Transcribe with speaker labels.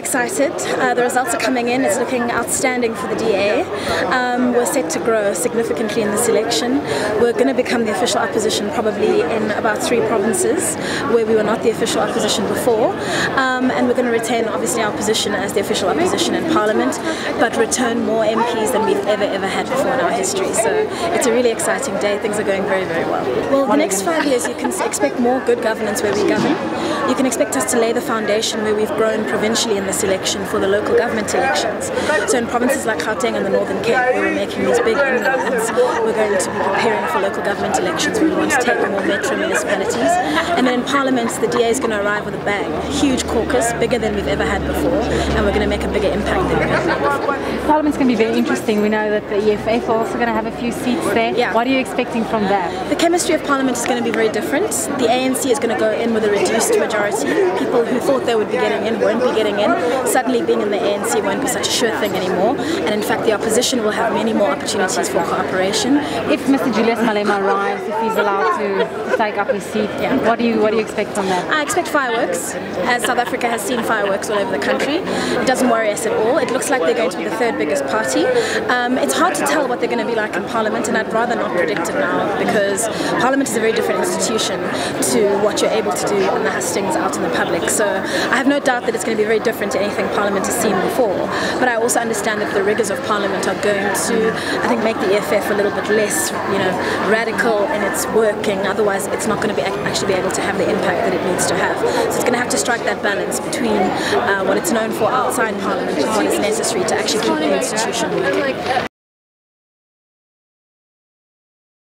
Speaker 1: excited. The results are coming in. It's looking outstanding for the DA. We're set to grow significantly in this election. We're going to become the official opposition probably in about 3 provinces where we were not the official opposition before. And we're going to retain obviously our position as the official opposition in Parliament, but return more MPs than we've ever had before in our history. So it's a really exciting day. Things are going very well. Well, the next 5 years you can expect more good governance where we govern. You can expect us to lay the foundation where we've grown provincially in this election for the local government elections. So in provinces like Gauteng and the Northern Cape, where we're making these big inroads, we're going to be preparing for local government elections where we want to take more metro municipalities. And then in Parliament, the DA is going to arrive with a bang. Huge caucus, bigger than we've ever had before, and we're going to make a bigger impact than we've ever had before.
Speaker 2: Parliament's going to be very interesting. We know that the EFF are also going to have a few seats there.
Speaker 1: Yeah.
Speaker 2: What are you expecting from that?
Speaker 1: The chemistry of Parliament is going to be very different. The ANC is going to go in with a reduced majority. People who thought they would be getting in won't be getting in. Suddenly being in the ANC won't be such a sure thing anymore. And in fact the opposition will have many more opportunities for cooperation.
Speaker 2: If Mr. Julius Malema arrives, if he's allowed to take up his seat, what do you expect from that?
Speaker 1: I expect fireworks, as South Africa has seen fireworks all over the country. It doesn't worry us at all. It looks like they're going to be the 3rd biggest party. It's hard to tell what they're going to be like in Parliament, and I'd rather not predict it now, because Parliament is a very different institution to what you're able to do in the hustings out in the public. So I have no doubt that it's going to be very different to anything Parliament has seen before. But I also understand that the rigours of Parliament are going to, I think, make the EFF a little bit less, radical in its working. Otherwise, it's not going to actually be able to have the impact that it needs to have. So it's going to have to strike that balance between what it's known for outside Parliament and what is necessary to actually keep the institution working.